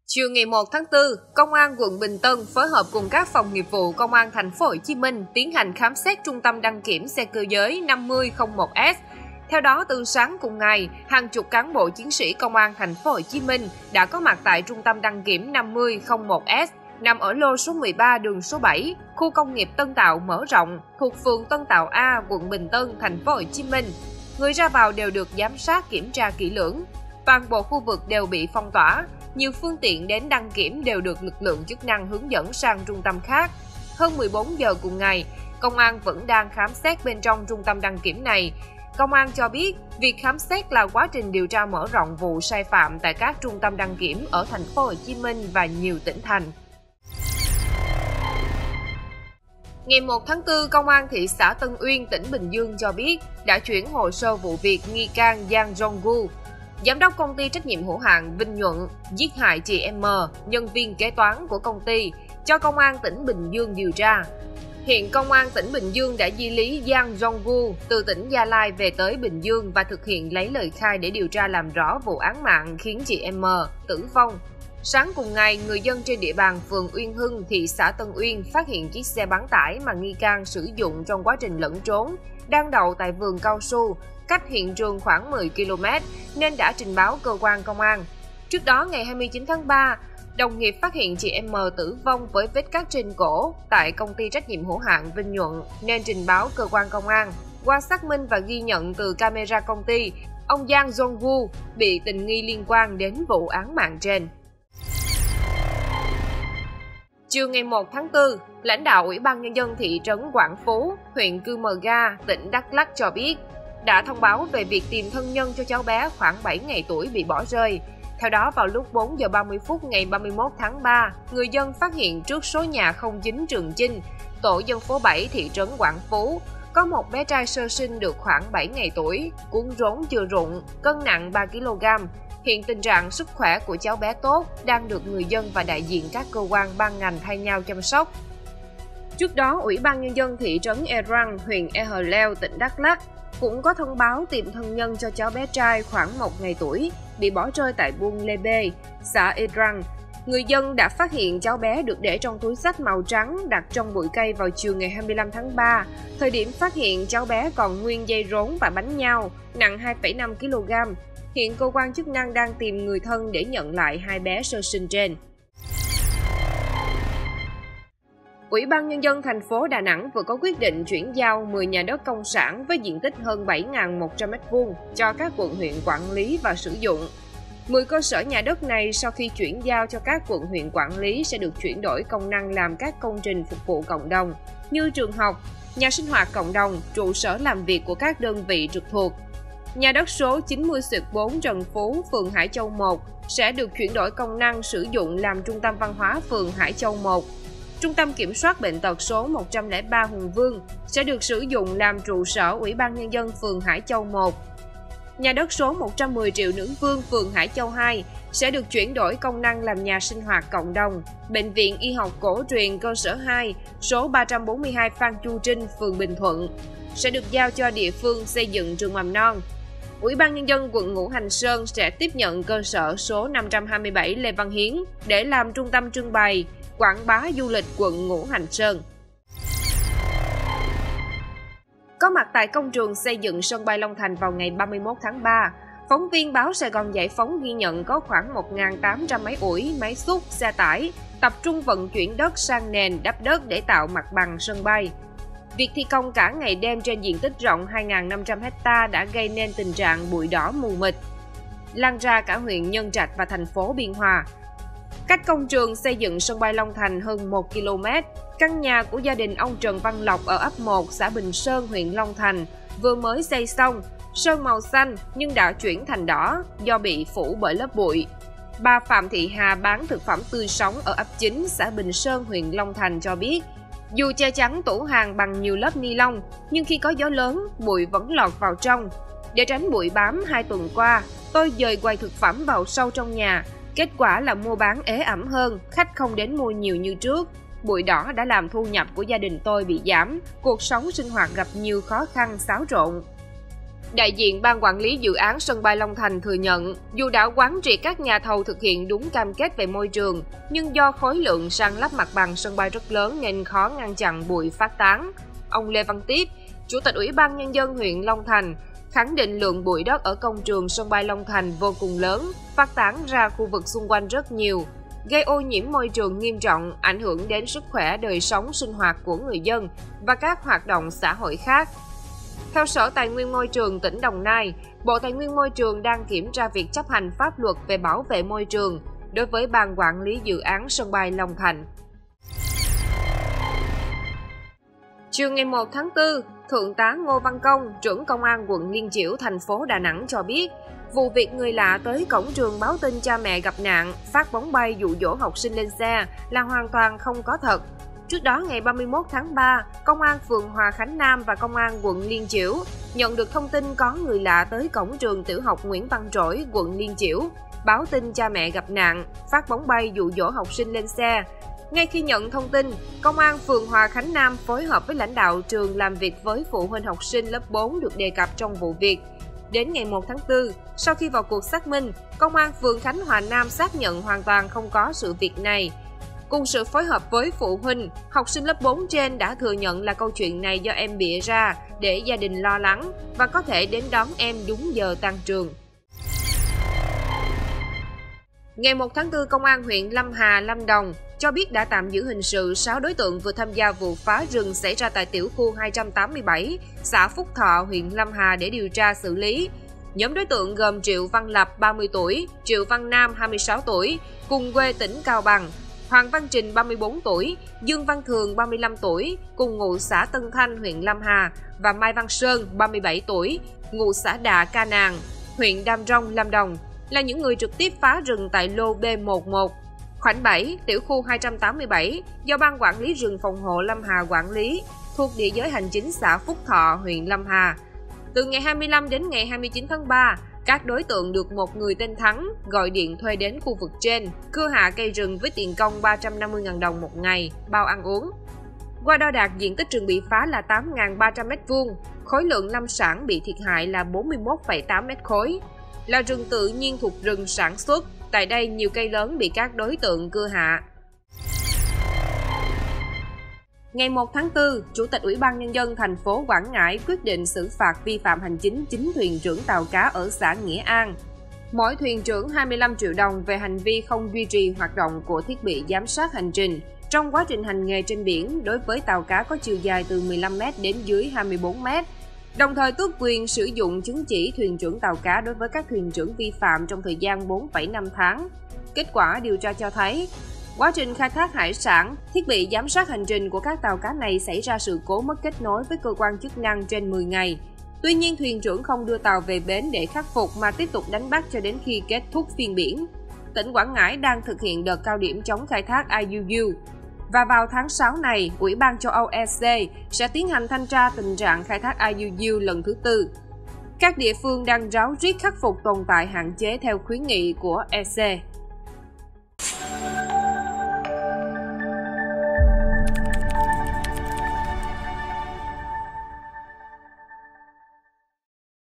Chiều ngày 1 tháng 4, Công an quận Bình Tân phối hợp cùng các phòng nghiệp vụ Công an thành phố Hồ Chí Minh tiến hành khám xét trung tâm đăng kiểm xe cơ giới 5001S. Theo đó, từ sáng cùng ngày, hàng chục cán bộ chiến sĩ Công an thành phố Hồ Chí Minh đã có mặt tại trung tâm đăng kiểm 5001S nằm ở lô số 13 đường số 7, khu công nghiệp Tân Tạo mở rộng, thuộc phường Tân Tạo A, quận Bình Tân, thành phố Hồ Chí Minh. Người ra vào đều được giám sát kiểm tra kỹ lưỡng. Toàn bộ khu vực đều bị phong tỏa. Nhiều phương tiện đến đăng kiểm đều được lực lượng chức năng hướng dẫn sang trung tâm khác. Hơn 14 giờ cùng ngày, Công an vẫn đang khám xét bên trong trung tâm đăng kiểm này. Công an cho biết, việc khám xét là quá trình điều tra mở rộng vụ sai phạm tại các trung tâm đăng kiểm ở thành phố Hồ Chí Minh và nhiều tỉnh thành. Ngày 1 tháng 4, Công an thị xã Tân Uyên, tỉnh Bình Dương cho biết đã chuyển hồ sơ vụ việc nghi can Giang Jong-gu, giám đốc công ty trách nhiệm hữu hạn Vinh Nhuận, giết hại chị M, nhân viên kế toán của công ty, cho Công an tỉnh Bình Dương điều tra. Hiện Công an tỉnh Bình Dương đã di lý Giang Jong-gu từ tỉnh Gia Lai về tới Bình Dương và thực hiện lấy lời khai để điều tra làm rõ vụ án mạng khiến chị M tử vong. Sáng cùng ngày, người dân trên địa bàn phường Uyên Hưng, thị xã Tân Uyên phát hiện chiếc xe bán tải mà nghi can sử dụng trong quá trình lẫn trốn đang đậu tại vườn cao su, cách hiện trường khoảng 10 km nên đã trình báo cơ quan công an. Trước đó, ngày 29 tháng 3, đồng nghiệp phát hiện chị M tử vong với vết cắt trên cổ tại công ty trách nhiệm hữu hạn Vinh Nhuận nên trình báo cơ quan công an. Qua xác minh và ghi nhận từ camera công ty, ông Giang Jong-gu bị tình nghi liên quan đến vụ án mạng trên. Chiều ngày 1 tháng 4, lãnh đạo Ủy ban Nhân dân thị trấn Quảng Phú, huyện Cư Mờ Ga, tỉnh Đắk Lắk cho biết đã thông báo về việc tìm thân nhân cho cháu bé khoảng 7 ngày tuổi bị bỏ rơi. Theo đó, vào lúc 4 giờ 30 phút ngày 31 tháng 3, người dân phát hiện trước số nhà 09 Trường Chinh, tổ dân phố 7 thị trấn Quảng Phú, có một bé trai sơ sinh được khoảng 7 ngày tuổi, cuống rốn chưa rụng, cân nặng 3 kg. Hiện tình trạng sức khỏe của cháu bé tốt, đang được người dân và đại diện các cơ quan ban ngành thay nhau chăm sóc. Trước đó, Ủy ban Nhân dân thị trấn E Răng, huyện E Hờ Leo, tỉnh Đắk Lắk cũng có thông báo tìm thân nhân cho cháu bé trai khoảng 1 ngày tuổi, bị bỏ rơi tại buôn Lê Bê, xã E Răng. Người dân đã phát hiện cháu bé được để trong túi xách màu trắng đặt trong bụi cây vào chiều ngày 25 tháng 3. Thời điểm phát hiện, cháu bé còn nguyên dây rốn và bánh nhau, nặng 2,5 kg. Hiện cơ quan chức năng đang tìm người thân để nhận lại hai bé sơ sinh trên. Ủy ban Nhân dân thành phố Đà Nẵng vừa có quyết định chuyển giao 10 nhà đất công sản với diện tích hơn 7.100 m² cho các quận huyện quản lý và sử dụng. 10 cơ sở nhà đất này sau khi chuyển giao cho các quận huyện quản lý sẽ được chuyển đổi công năng làm các công trình phục vụ cộng đồng như trường học, nhà sinh hoạt cộng đồng, trụ sở làm việc của các đơn vị trực thuộc. Nhà đất số 90/4 Trần Phú, phường Hải Châu 1 sẽ được chuyển đổi công năng sử dụng làm trung tâm văn hóa phường Hải Châu 1. Trung tâm kiểm soát bệnh tật số 103 Hùng Vương sẽ được sử dụng làm trụ sở Ủy ban Nhân dân phường Hải Châu 1. Nhà đất số 110 Triệu Nữ Vương, phường Hải Châu 2 sẽ được chuyển đổi công năng làm nhà sinh hoạt cộng đồng. Bệnh viện Y học cổ truyền cơ sở 2, số 342 Phan Chu Trinh, phường Bình Thuận sẽ được giao cho địa phương xây dựng trường mầm non. Ủy ban Nhân dân quận Ngũ Hành Sơn sẽ tiếp nhận cơ sở số 527 Lê Văn Hiến để làm trung tâm trưng bày, quảng bá du lịch quận Ngũ Hành Sơn. Có mặt tại công trường xây dựng sân bay Long Thành vào ngày 31 tháng 3, phóng viên báo Sài Gòn Giải phóng ghi nhận có khoảng 1.800 máy ủi, máy xúc, xe tải tập trung vận chuyển đất sang nền đắp đất để tạo mặt bằng sân bay. Việc thi công cả ngày đêm trên diện tích rộng 2.500 ha đã gây nên tình trạng bụi đỏ mù mịt, lan ra cả huyện Nhân Trạch và thành phố Biên Hòa. Cách công trường xây dựng sân bay Long Thành hơn 1 km, căn nhà của gia đình ông Trần Văn Lộc ở ấp 1, xã Bình Sơn, huyện Long Thành vừa mới xây xong, sơn màu xanh nhưng đã chuyển thành đỏ do bị phủ bởi lớp bụi. Bà Phạm Thị Hà bán thực phẩm tươi sống ở ấp 9, xã Bình Sơn, huyện Long Thành cho biết, dù che chắn tủ hàng bằng nhiều lớp ni lông, nhưng khi có gió lớn, bụi vẫn lọt vào trong. Để tránh bụi bám, 2 tuần qua, tôi dời quầy thực phẩm vào sâu trong nhà. Kết quả là mua bán ế ẩm hơn, khách không đến mua nhiều như trước. Bụi đỏ đã làm thu nhập của gia đình tôi bị giảm, cuộc sống sinh hoạt gặp nhiều khó khăn xáo trộn. Đại diện Ban Quản lý Dự án Sân bay Long Thành thừa nhận, dù đã quán triệt các nhà thầu thực hiện đúng cam kết về môi trường, nhưng do khối lượng san lấp mặt bằng sân bay rất lớn nên khó ngăn chặn bụi phát tán. Ông Lê Văn Tiếp, Chủ tịch Ủy ban Nhân dân huyện Long Thành, khẳng định lượng bụi đất ở công trường sân bay Long Thành vô cùng lớn, phát tán ra khu vực xung quanh rất nhiều, gây ô nhiễm môi trường nghiêm trọng, ảnh hưởng đến sức khỏe, đời sống, sinh hoạt của người dân và các hoạt động xã hội khác. Theo Sở Tài nguyên Môi trường tỉnh Đồng Nai, Bộ Tài nguyên Môi trường đang kiểm tra việc chấp hành pháp luật về bảo vệ môi trường đối với Ban Quản lý Dự án Sân bay Long Thành. Chiều ngày 1 tháng 4, Thượng tá Ngô Văn Công, trưởng Công an quận Liên Chiểu, thành phố Đà Nẵng cho biết, vụ việc người lạ tới cổng trường báo tin cha mẹ gặp nạn, phát bóng bay dụ dỗ học sinh lên xe là hoàn toàn không có thật. Trước đó, ngày 31 tháng 3, Công an phường Hòa Khánh Nam và Công an quận Liên Chiểu nhận được thông tin có người lạ tới cổng trường tiểu học Nguyễn Văn Trỗi, quận Liên Chiểu, báo tin cha mẹ gặp nạn, phát bóng bay dụ dỗ học sinh lên xe. Ngay khi nhận thông tin, Công an phường Hòa Khánh Nam phối hợp với lãnh đạo trường làm việc với phụ huynh học sinh lớp 4 được đề cập trong vụ việc. Đến ngày 1 tháng 4, sau khi vào cuộc xác minh, Công an phường Khánh Hòa Nam xác nhận hoàn toàn không có sự việc này. Cùng sự phối hợp với phụ huynh, học sinh lớp 4 trên đã thừa nhận là câu chuyện này do em bịa ra để gia đình lo lắng và có thể đến đón em đúng giờ tan trường. Ngày 1 tháng 4, Công an huyện Lâm Hà, Lâm Đồng cho biết đã tạm giữ hình sự 6 đối tượng vừa tham gia vụ phá rừng xảy ra tại tiểu khu 287, xã Phúc Thọ, huyện Lâm Hà để điều tra xử lý. Nhóm đối tượng gồm Triệu Văn Lập, 30 tuổi, Triệu Văn Nam, 26 tuổi, cùng quê tỉnh Cao Bằng, Hoàng Văn Trình, 34 tuổi, Dương Văn Thường, 35 tuổi, cùng ngụ xã Tân Thanh, huyện Lâm Hà và Mai Văn Sơn, 37 tuổi, ngụ xã Đạ Ca Nàng, huyện Đam Rông, Lâm Đồng, là những người trực tiếp phá rừng tại lô B11, khoảnh 7, tiểu khu 287 do Ban Quản lý rừng phòng hộ Lâm Hà quản lý, thuộc địa giới hành chính xã Phúc Thọ, huyện Lâm Hà. Từ ngày 25 đến ngày 29 tháng 3, các đối tượng được một người tên Thắng gọi điện thuê đến khu vực trên, cưa hạ cây rừng với tiền công 350.000 đồng một ngày, bao ăn uống. Qua đo đạc, diện tích rừng bị phá là 8.300 m², khối lượng lâm sản bị thiệt hại là 41,8 m khối. Là rừng tự nhiên thuộc rừng sản xuất, tại đây nhiều cây lớn bị các đối tượng cưa hạ. Ngày 1 tháng 4, Chủ tịch Ủy ban Nhân dân thành phố Quảng Ngãi quyết định xử phạt vi phạm hành chính 9 thuyền trưởng tàu cá ở xã Nghĩa An. Mỗi thuyền trưởng 25 triệu đồng về hành vi không duy trì hoạt động của thiết bị giám sát hành trình trong quá trình hành nghề trên biển đối với tàu cá có chiều dài từ 15 m đến dưới 24 m. Đồng thời tước quyền sử dụng chứng chỉ thuyền trưởng tàu cá đối với các thuyền trưởng vi phạm trong thời gian 4,5 tháng. Kết quả điều tra cho thấy, quá trình khai thác hải sản, thiết bị giám sát hành trình của các tàu cá này xảy ra sự cố mất kết nối với cơ quan chức năng trên 10 ngày. Tuy nhiên, thuyền trưởng không đưa tàu về bến để khắc phục mà tiếp tục đánh bắt cho đến khi kết thúc phiên biển. Tỉnh Quảng Ngãi đang thực hiện đợt cao điểm chống khai thác IUU. Và vào tháng 6 này, Ủy ban châu Âu EC sẽ tiến hành thanh tra tình trạng khai thác IUU lần thứ 4. Các địa phương đang ráo riết khắc phục tồn tại hạn chế theo khuyến nghị của EC.